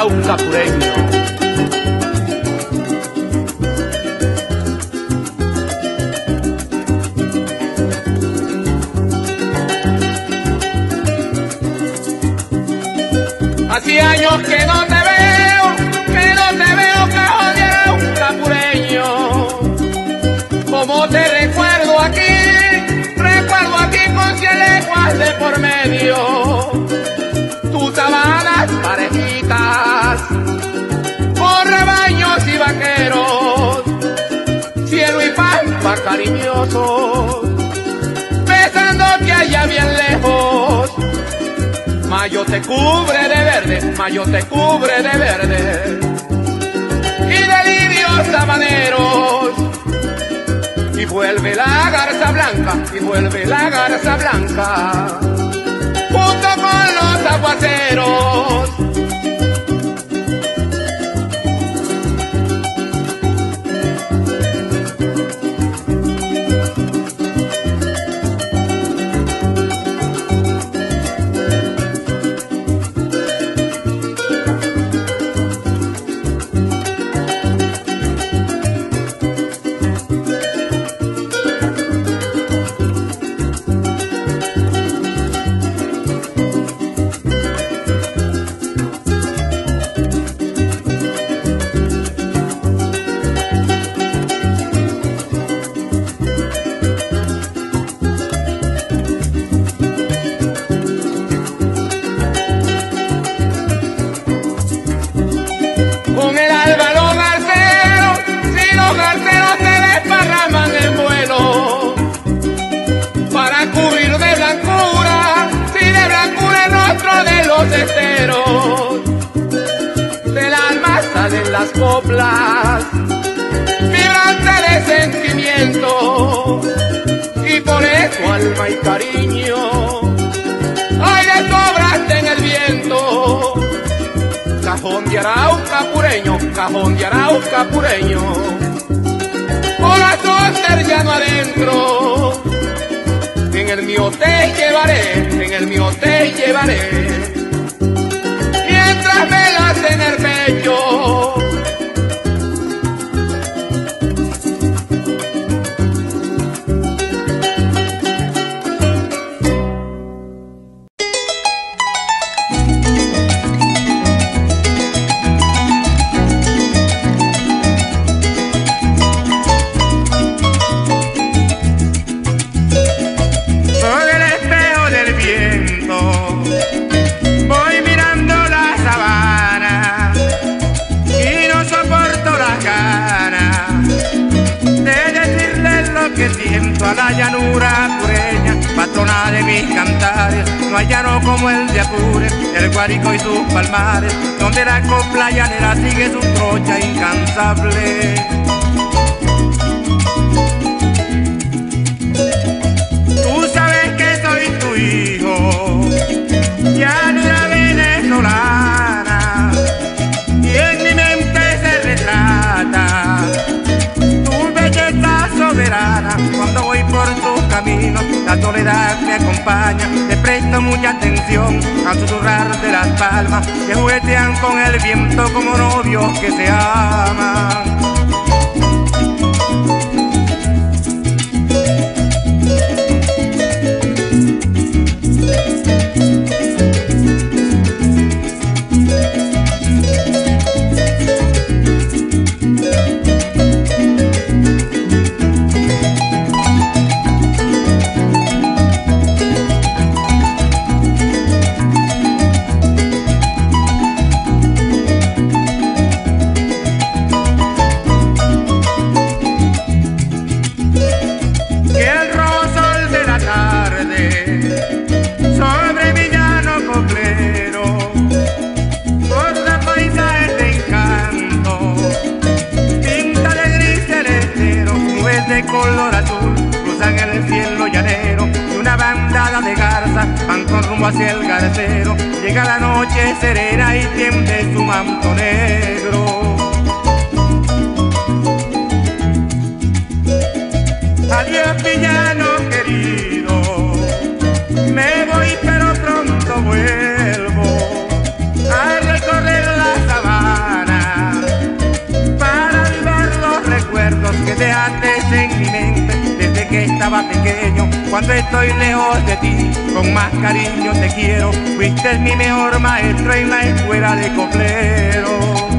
Arauca pureño. Hace años que no te veo, Cajón de Arauca pureño. Como te recuerdo aquí con 100 leguas de por medio. Tus sabanas parejitas, con rebaños y vaqueros, cielo y pampa cariñosos, besándote allá bien lejos. Mayo te cubre de verde, mayo te cubre de verde, y de lirios sabaneros. Y vuelve la garza blanca, y vuelve la garza blanca, junto con los aguaceros. Con el alba los garceros, si los garceros se desparraman en vuelo, para cubrir de blancura, si de blancura el rostro de los esteros. Del alma salen las coplas, vibrantes de sentimiento, y por eso alma y cariño, hay de sobras en el viento. Cajón de Arauca pureño, Cajón de Arauca pureño, corazón llano adentro. En el mío te llevaré, en el mío te llevaré, mientras me las en el pecho. A la llanura pureña, patrona de mis cantares, no hay llano como el de Apure, el Guárico y sus palmares, donde la copla llanera sigue su trocha incansable. Tú sabes que soy tu hijo, llanera venezolana, y en mi mente se retrata tu belleza soberana. Cuando voy por tu camino, la soledad me acompaña, te presto mucha atención al susurrar de las palmas que juguetean con el viento como novios que se aman. Color azul cruzan el cielo llanero y una bandada de garzas van con rumbo hacia el garcero. Llega la noche serena y tiende su manto negro. Adiós villano querido, me voy pero pronto vuelvo a recorrer la sabana. estaba pequeño, cuando estoy lejos de ti, con más cariño te quiero. Fuiste mi mejor maestro en la escuela de coplero.